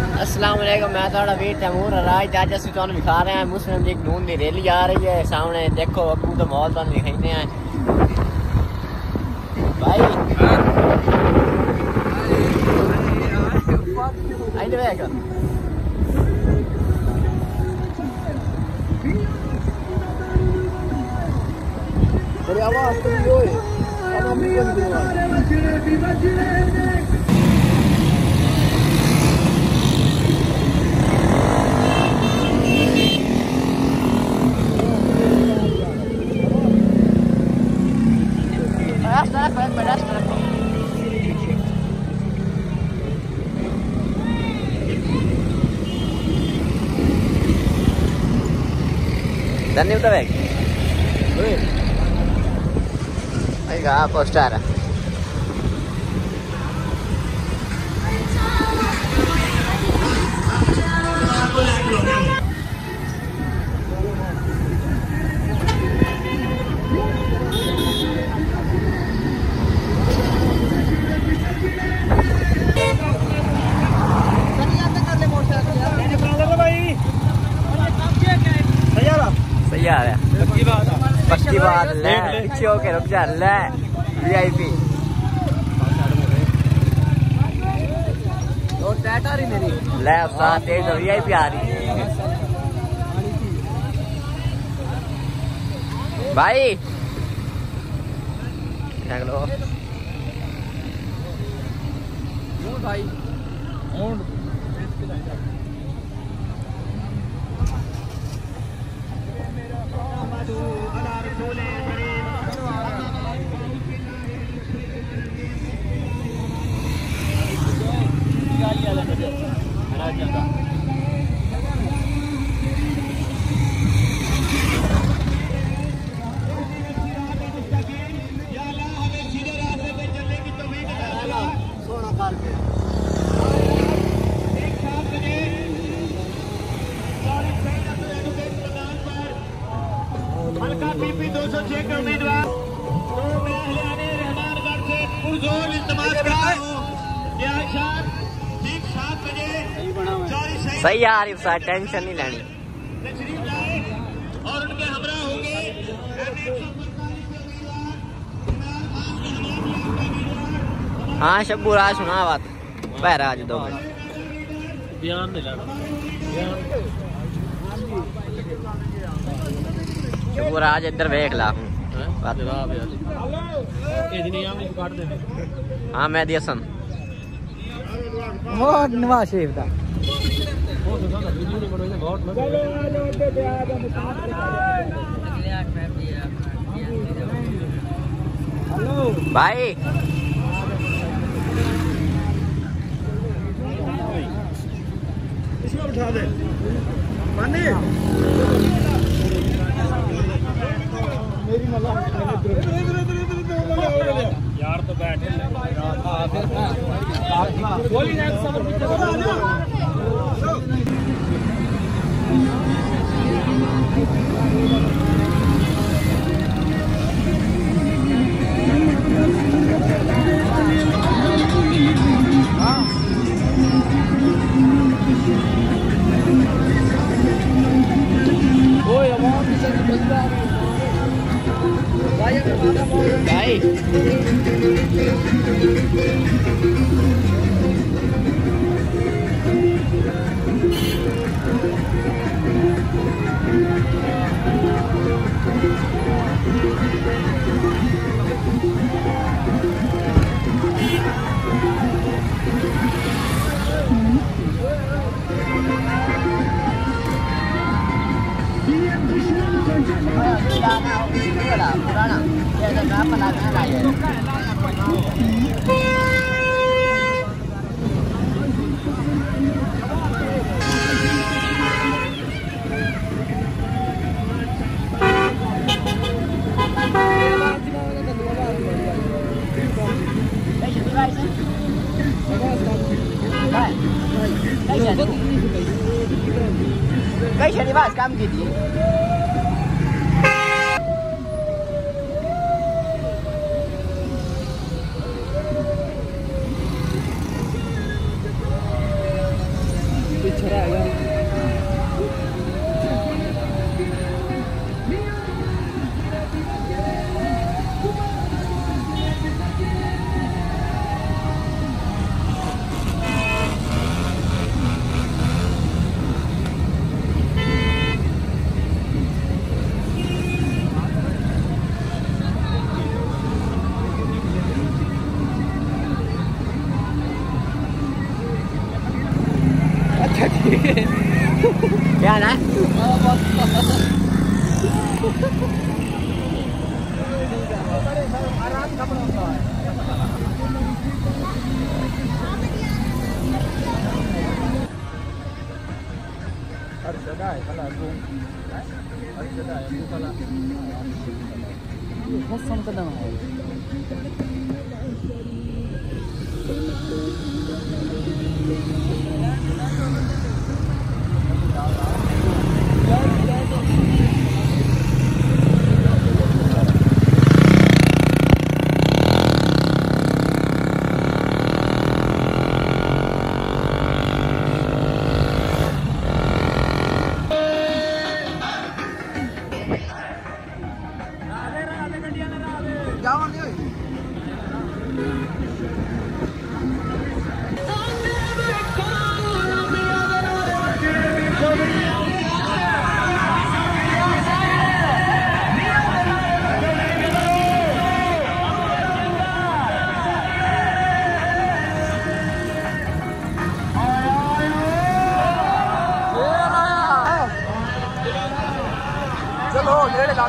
अस्सलाम वालेकुम, मैं थोड़ा वीर तैमूर राज। आज असं तुहानू दिखा रहे हैं मुस्लिम लीग नून की रैली आ रही है सामने। देखो अगू तो माहौल तुहानू दिखाते हैं भाई। बड़ी आवाज तो नहीं होए। Danny udah baik. Ayo poster. यार पक्की बात ले पीछे होके रुक जा ले वीआईपी और टैट आ रही मेरी ले साथ तेज तो वीआईपी आ रही भाई देख लो भाई पीपी 206 के उम्मीदवार तो मैं रहमानगढ़ से पुरजोर इल्तिमास करता हूँ कि आज शाम ठीक 7 बजे सही यार इस टेंशन नहीं लेनी तशरीफ लाए और उनके हमरा होंगे। हाँ शब्बू राज सुना बात पैर आज दो बयान नहीं लाना शब्बू राज इधर देख ला हाँ मैं दियसन नवाज शरीफ का भाई इसमें उठा दे मानी यार तो बैठ भाई पुराना कई शनिवार काम कीजिए। क्या ना चलो ये लगा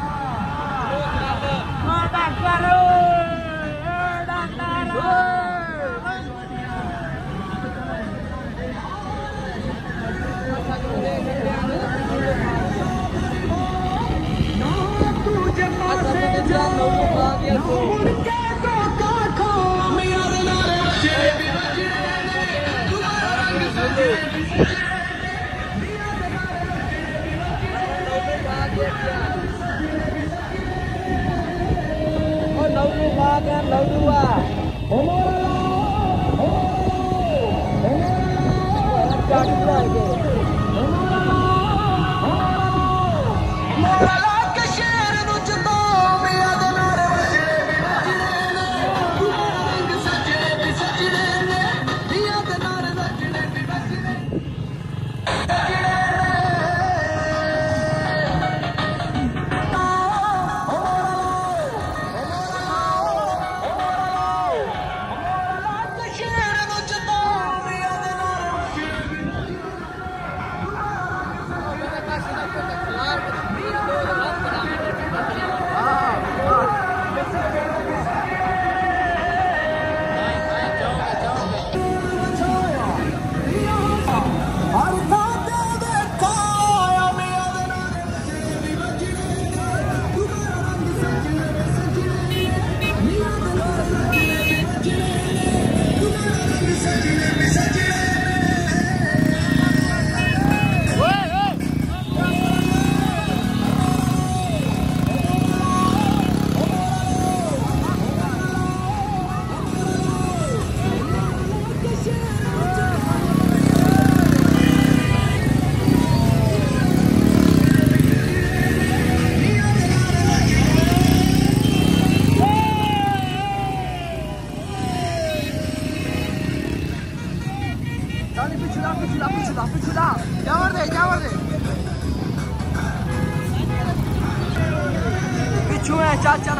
पिछू है चल चल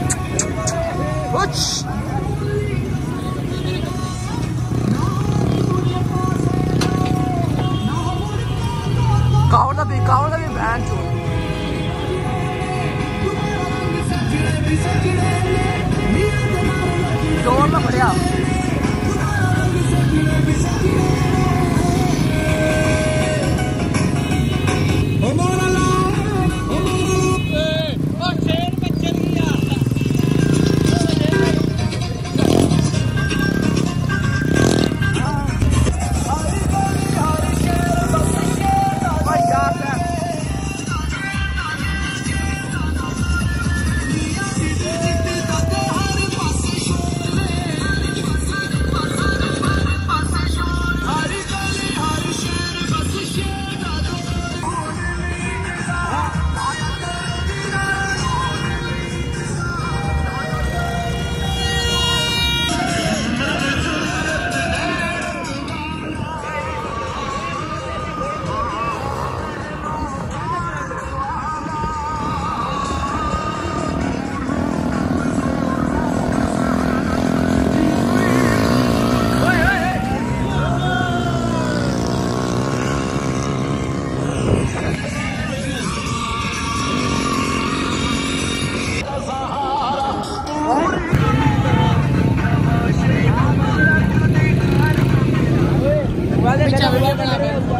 कावड़ा भी बहन जोर में बढ़िया वीडियो बना